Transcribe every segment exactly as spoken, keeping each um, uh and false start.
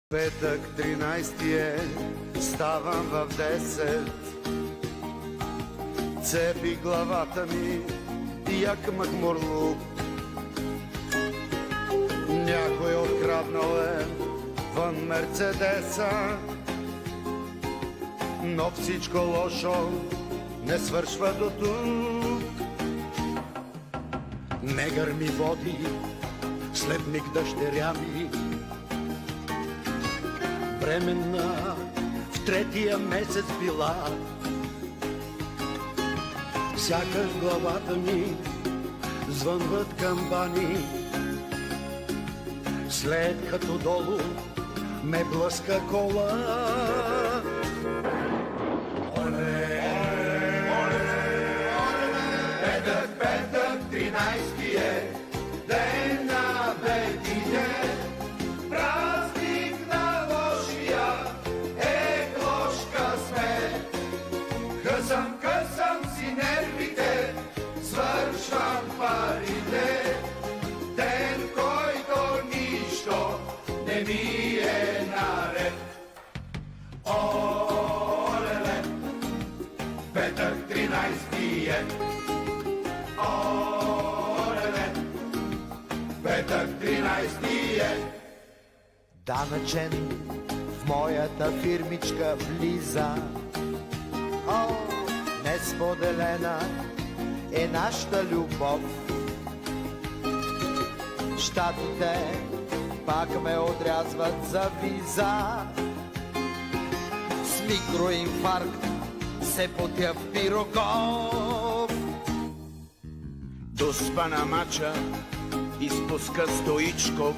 Петък тринайсети е, ставам в десет. Цепи главата ми як махмурлук. Някой откраднал е вън Мерцедеса, но всичко лошо не свършва до тук. Негър ми води след миг дъщеря ми, бременна в третия месец била. Сякаш в главата ми звънват камбани, след като долу ме блъска кола. Оле, оле, оле, петък, петък, тринайсети е, ден на бедите, празник на лошия, е лош късмет. Късам, късам си нервите, свършвам парите, ден, който нищо не ми е наред. Оле-ле, петък тринайсети е. Оле-ле, петък тринайсети е. Данъчен в моята фирмичка влиза. О, несподелена е нашата любов. Щатите пак ме отрязват за виза. С микроинфаркт се потя в Пирогов. Доспа на мача изпуска Стоичков.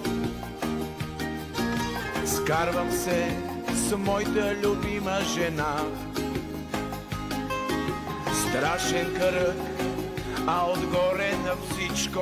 Скарвам се с моята любима жена. Страшен кръг, а отгоре на всичко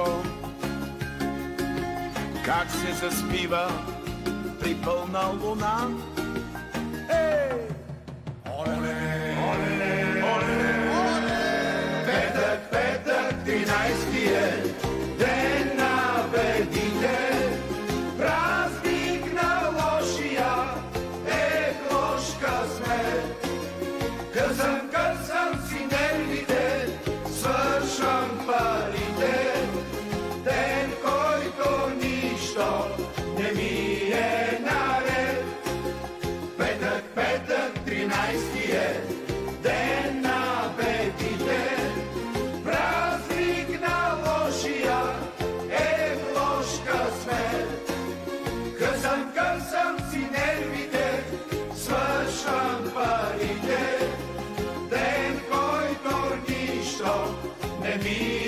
как се заспива при пълна луна. Ей! Оле, оле, оле, оле, петък, петък, тринайсети е, ден на бедите, празник на лошия, е лош късмет. Късам, късам си нервите, свършвам парите, ден, който нищо не ми е наред. Петък, петък, тринайсети е, ден на бедите, празник на лошия, е лош късмет. Късам, късам си нервите, свършвам парите, ден, който нищо не ми